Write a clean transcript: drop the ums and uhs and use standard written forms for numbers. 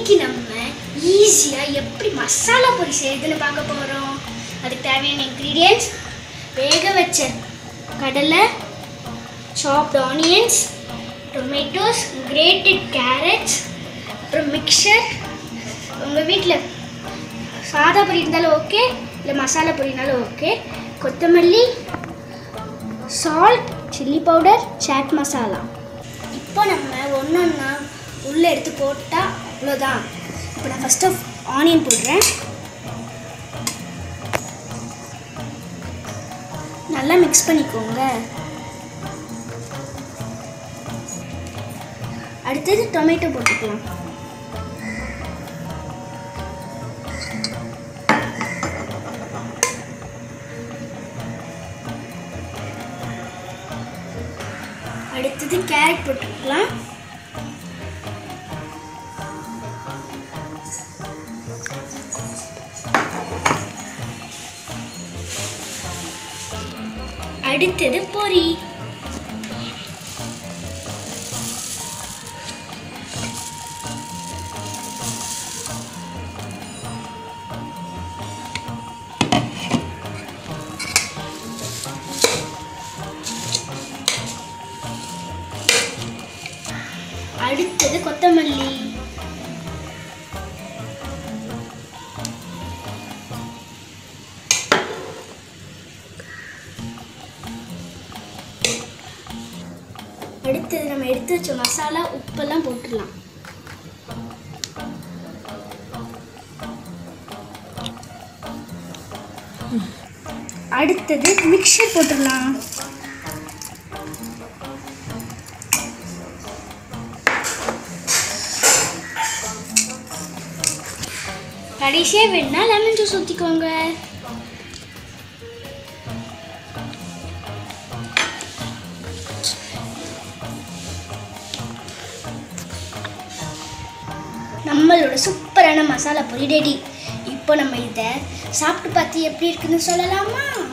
இன்னைக்கு நம்ம ஈஸியாக எப்படி மசாலா பொரி செய்யுதுன்னு பார்க்க போகிறோம். அதுக்கு தேவையான இன்க்ரீடியன்ட்ஸ்: வேக வச்ச கடலை, soft onions, tomatoes, grated carrots, அப்புறம் மிக்சர். உங்கள் வீட்டில் சாதா பொரி இருந்தாலும் ஓகே, இல்லை மசாலா பொரி இருந்தாலும் ஓகே. கொத்தமல்லி, salt, chilli powder, chaat masala. இப்போ நம்ம ஒன்றா உள்ளே எடுத்து போட்டால் அவ்வளோதான். இப்போ நான் ஃபஸ்ட்டு ஆனியன் போடுறேன். நல்லா மிக்ஸ் பண்ணிக்கோங்க. அடுத்தது டொமேட்டோ போட்டுக்கலாம். அடுத்தது கேரட் போட்டுக்கலாம். அடுத்தது பொரி. அடுத்தது கொத்தமல்லி. அடுத்தது நம்ம எடுத்து வச்ச மசாலா, உப்பெல்லாம் போட்டுடலாம். அடுத்தது மிக்சர் போட்டுடலாம். கடைசியாக வேணுன்னா லெமன் ஜூஸ் ஊற்றிக்கோங்க. நம்மளோட சூப்பரான மசாலா பொரி ரெடி. இப்போ நம்ம இதை சாப்பிட்டு பார்த்து எப்படி இருக்குன்னு சொல்லலாமா?